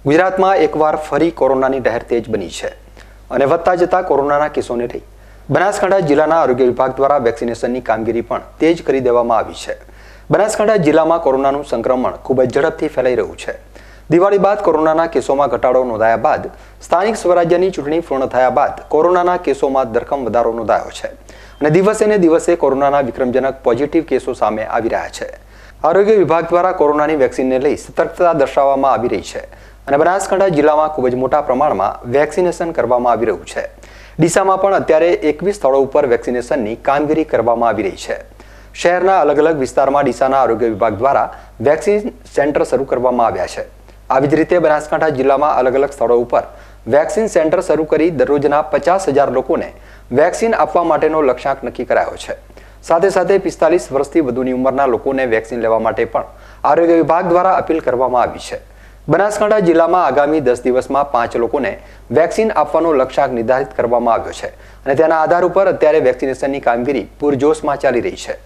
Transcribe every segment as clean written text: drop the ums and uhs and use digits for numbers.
ગુજરાતમાં એકવાર ફરી કોરોનાની લહેર તેજ બની છે અને વધતા જતા કોરોનાના કેસોને લઈ બનાસકાંઠા જિલ્લાના આરોગ્ય વિભાગ દ્વારા વેક્સિનેશનની કામગીરી પણ તેજ કરી દેવામાં આવી છે। બનાસકાંઠા જિલ્લામાં કોરોનાનું સંક્રમણ ખૂબ જ ઝડપથી ફેલાઈ રહ્યું છે। દિવાળી બાદ કોરોનાના કેસોમાં ઘટાડો નોંધાયા બાદ સ્થાનિક સ્વરાજ્યની ચૂંટણી પૂર્ણ થયા બાદ કોરોનાના કેસોમાં ધરખમ વધારો નોંધાયો છે અને દિવસે ને દિવસે કોરોનાના વિક્રમજનક પોઝિટિવ કેસો સામે આવી રહ્યા છે। આરોગ્ય વિભાગ દ્વારા કોરોનાની વેક્સિનને લઈ સતર્કતા દર્શાવવામાં આવી રહી છે અને બનાસકાંઠા જિલ્લામાં ખૂબ જ મોટા પ્રમાણમાં વેક્સિનેશન કરવામાં આવી રહ્યું છે। ડીસામાં પણ અત્યારે 21 સ્થળો ઉપર વેક્સિનેશનની કામગીરી કરવામાં આવી રહી છે। શહેરના અલગ અલગ વિસ્તારમાં ડીસાના આરોગ્ય વિભાગ દ્વારા વેક્સિન સેન્ટર શરૂ કરવામાં આવ્યા છે। આવી જ રીતે બનાસકાંઠા જિલ્લામાં અલગ અલગ સ્થળો ઉપર વેક્સિન સેન્ટર શરૂ કરી દરરોજના 50,000 લોકોને વેક્સિન આપવા માટેનો લક્ષ્યાંક નક્કી કરાયો છે। સાથે સાથે 45 વર્ષથી વધુની ઉંમરના લોકોને વેક્સિન લેવા માટે પણ આરોગ્ય વિભાગ દ્વારા અપીલ કરવામાં આવી છે। બનાસકાંઠા જિલ્લામાં આગામી 10 દિવસમાં 5 લોકોને વેક્સિન આપવાનો લક્ષ્યાંક નિર્ધારિત કરવામાં આવ્યો છે અને તેના આધાર ઉપર અત્યારે વેક્સિનેશનની કામગીરી પૂરજોશમાં ચાલી રહી છે।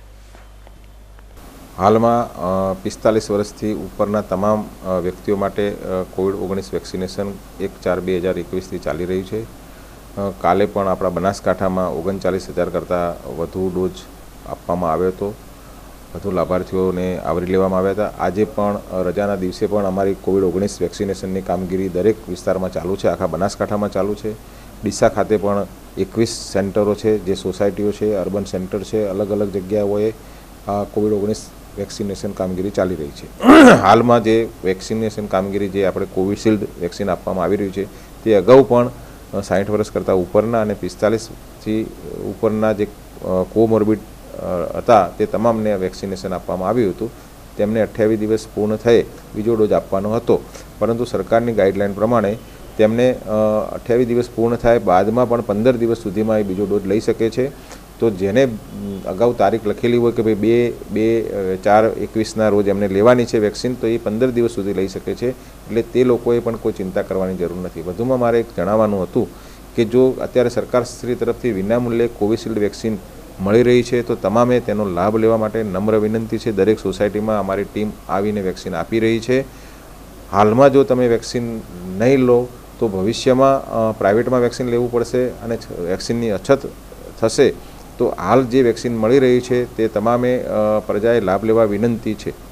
હાલમાં 45 વર્ષથી ઉપરના તમામ વ્યક્તિઓ માટે કોવિડ-19 વેક્સિનેશન 1/4/2021થી ચાલી રહ્યું છે। કાલે પણ આપણા બનાસકાંઠામાં 39,000 કરતાં વધુ ડોઝ આપવામાં આવ્યો હતો। વધુ લાભાર્થીઓને આવરી લેવામાં આવ્યા હતા। આજે પણ રજાના દિવસે પણ અમારી કોવિડ-19 વેક્સિનેશનની કામગીરી દરેક વિસ્તારમાં ચાલુ છે, આખા બનાસકાંઠામાં ચાલુ છે। ડીસા ખાતે પણ 21 સેન્ટરો છે, જે સોસાયટીઓ છે, અર્બન સેન્ટર છે, અલગ અલગ જગ્યાઓએ કોવિડ-19 વેક્સિનેશન કામગીરી ચાલી રહી છે। હાલમાં જે વેક્સિનેશન કામગીરી જે આપણે કોવિશિલ્ડ વેક્સિન આપવામાં આવી રહ્યું છે તે અગાઉ પણ 60 વર્ષ કરતાં ઉપરના અને 45થી ઉપરના જે કોમોર્બિડ હતા તે તમામને વેક્સિનેશન આપવામાં આવ્યું હતું। તેમને 28 દિવસ પૂર્ણ થયે બીજો ડોઝ આપવાનો હતો, પરંતુ સરકારની ગાઈડલાઈન પ્રમાણે તેમને 28 દિવસ પૂર્ણ થાય બાદમાં પણ 15 દિવસ સુધીમાં એ બીજો ડોઝ લઈ શકે છે। તો જેને અગાઉ તારીખ લખેલી હોય કે ભાઈ 2/4/21ના રોજ એમને લેવાની છે વેક્સિન, તો એ 15 દિવસ સુધી લઈ શકે છે। એટલે તે લોકોએ પણ કોઈ ચિંતા કરવાની જરૂર નથી। વધુમાં મારે એક જણાવવાનું હતું કે જો અત્યારે સરકારશ્રી તરફથી વિનામૂલ્યે કોવિશિલ્ડ વેક્સિન મળી રહી છે તો તમામે તેનો લાભ લેવા માટે નમ્ર વિનંતી છે। દરેક સોસાયટીમાં અમારી ટીમ આવીને વેક્સિન આપી રહી છે। હાલમાં જો તમે વેક્સિન નહીં લો તો ભવિષ્યમાં પ્રાઇવેટમાં વેક્સિન લેવું પડશે અને વેક્સિનની અછત થશે। તો હાલ જે વેક્સિન મળી રહી છે તે તમામે પ્રજાએ લાભ લેવા વિનંતી છે।